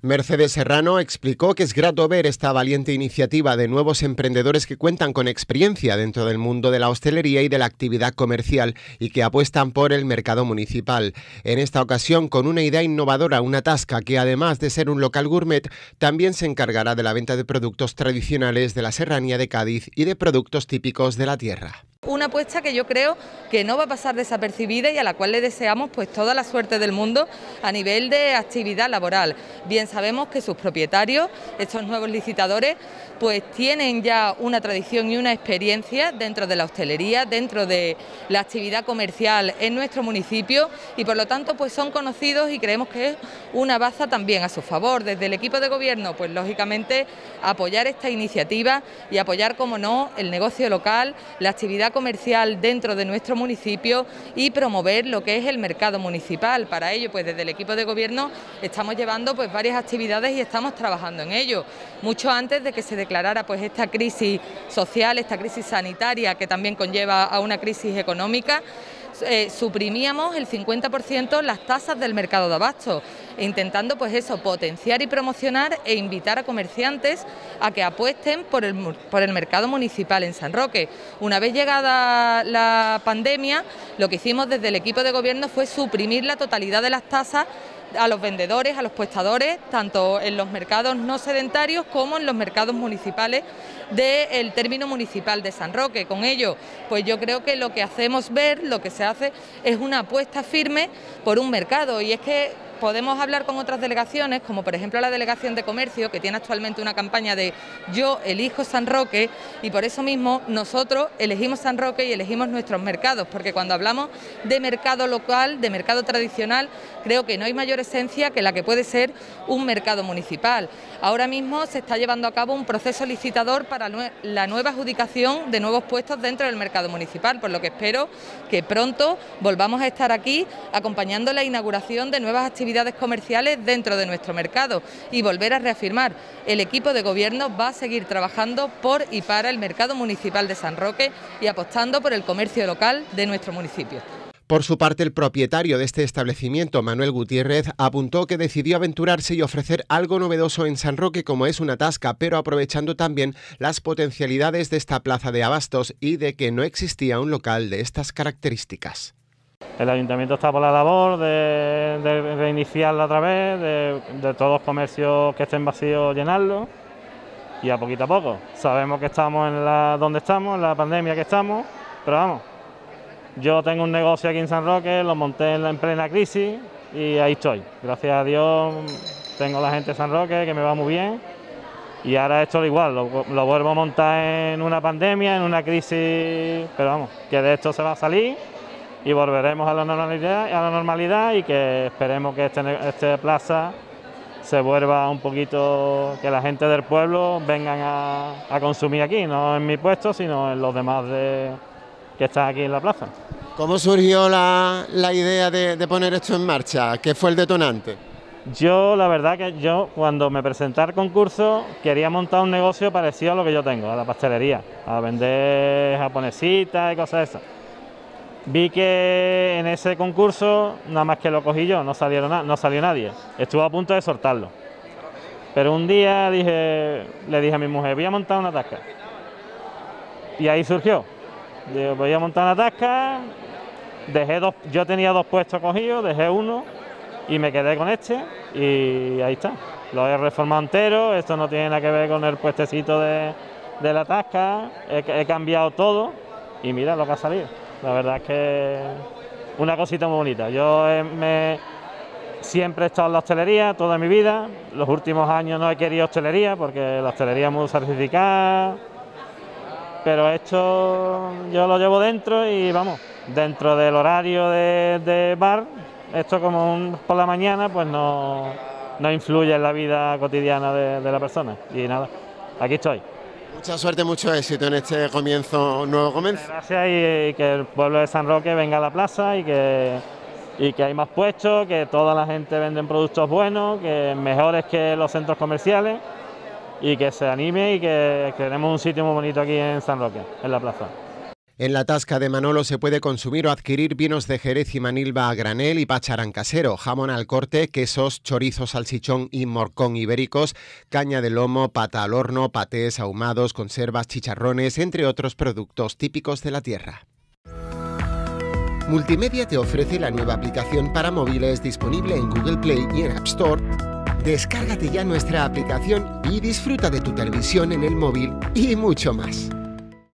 Mercedes Serrano explicó que es grato ver esta valiente iniciativa de nuevos emprendedores que cuentan con experiencia dentro del mundo de la hostelería y de la actividad comercial y que apuestan por el mercado municipal. En esta ocasión, con una idea innovadora, una tasca que además de ser un local gourmet, también se encargará de la venta de productos tradicionales de la serranía de Cádiz y de productos típicos de la tierra. Una apuesta que yo creo que no va a pasar desapercibida y a la cual le deseamos pues toda la suerte del mundo a nivel de actividad laboral. Bien sabemos que sus propietarios, estos nuevos licitadores, pues tienen ya una tradición y una experiencia dentro de la hostelería, dentro de la actividad comercial en nuestro municipio y por lo tanto pues son conocidos y creemos que es una baza también a su favor. Desde el equipo de gobierno pues lógicamente apoyar esta iniciativa y apoyar, como no, el negocio local, la actividad comercial dentro de nuestro municipio y promover lo que es el mercado municipal. Para ello, pues desde el equipo de gobierno estamos llevando pues varias actividades y estamos trabajando en ello. Mucho antes de que se declarara pues esta crisis social, esta crisis sanitaria que también conlleva a una crisis económica, suprimíamos el 50% las tasas del mercado de abasto, intentando pues eso, potenciar y promocionar e invitar a comerciantes a que apuesten por el mercado municipal en San Roque. Una vez llegada la pandemia, lo que hicimos desde el equipo de gobierno fue suprimir la totalidad de las tasas a los vendedores, a los puestadores, tanto en los mercados no sedentarios como en los mercados municipales del término municipal de San Roque. Con ello, pues yo creo que lo que hacemos ver, lo que se hace es una apuesta firme por un mercado, y es que podemos hablar con otras delegaciones, como por ejemplo la Delegación de Comercio, que tiene actualmente una campaña de Yo elijo San Roque, y por eso mismo nosotros elegimos San Roque y elegimos nuestros mercados, porque cuando hablamos de mercado local, de mercado tradicional, creo que no hay mayor esencia que la que puede ser un mercado municipal. Ahora mismo se está llevando a cabo un proceso licitador para la nueva adjudicación de nuevos puestos dentro del mercado municipal, por lo que espero que pronto volvamos a estar aquí acompañando la inauguración de nuevas actividades comerciales dentro de nuestro mercado y volver a reafirmar: el equipo de gobierno va a seguir trabajando por y para el mercado municipal de San Roque y apostando por el comercio local de nuestro municipio. Por su parte, el propietario de este establecimiento, Manuel Gutiérrez, apuntó que decidió aventurarse y ofrecer algo novedoso en San Roque, como es una tasca, pero aprovechando también las potencialidades de esta plaza de abastos y de que no existía un local de estas características. El ayuntamiento está por la labor de reiniciarla otra vez, de todos los comercios que estén vacíos llenarlos, y a poco. Sabemos que estamos donde estamos, en la pandemia que estamos, pero vamos, yo tengo un negocio aquí en San Roque, lo monté en plena crisis y ahí estoy. Gracias a Dios tengo la gente de San Roque que me va muy bien, y ahora esto lo igual, lo vuelvo a montar en una pandemia, en una crisis, pero vamos, que de esto se va a salir y volveremos a la normalidad y que esperemos que esta plaza se vuelva un poquito, que la gente del pueblo vengan a consumir aquí, no en mi puesto, sino en los demás que están aquí en la plaza. ¿Cómo surgió la idea de poner esto en marcha? ¿Qué fue el detonante? Yo, la verdad que cuando me presenté al concurso, quería montar un negocio parecido a lo que yo tengo, a la pastelería, a vender japonesitas y cosas de esas. Vi que en ese concurso, nada más que lo cogí yo, no salió nadie. Estuve a punto de soltarlo. Pero un día le dije a mi mujer, voy a montar una tasca. Y ahí surgió. Digo, voy a montar una tasca, yo tenía 2 puestos cogidos, dejé uno y me quedé con este y ahí está. Lo he reformado entero, esto no tiene nada que ver con el puestecito de la tasca, he cambiado todo y mira lo que ha salido. La verdad es que una cosita muy bonita. Yo siempre he estado en la hostelería toda mi vida. Los últimos años no he querido hostelería porque la hostelería es muy certificada. Pero esto yo lo llevo dentro y vamos, dentro del horario de bar, esto como por la mañana pues no influye en la vida cotidiana de la persona. Y nada, aquí estoy. Mucha suerte, mucho éxito en este nuevo comienzo. Gracias, y que el pueblo de San Roque venga a la plaza y que hay más puestos, que toda la gente vende productos buenos, que mejores que los centros comerciales, y que se anime y que tenemos un sitio muy bonito aquí en San Roque, en la plaza. En la tasca de Manolo se puede consumir o adquirir vinos de Jerez y Manilva a granel y pacharán casero, jamón al corte, quesos, chorizo, salchichón y morcón ibéricos, caña de lomo, pata al horno, patés ahumados, conservas, chicharrones, entre otros productos típicos de la tierra. Multimedia te ofrece la nueva aplicación para móviles disponible en Google Play y en App Store. Descárgate ya nuestra aplicación y disfruta de tu televisión en el móvil y mucho más.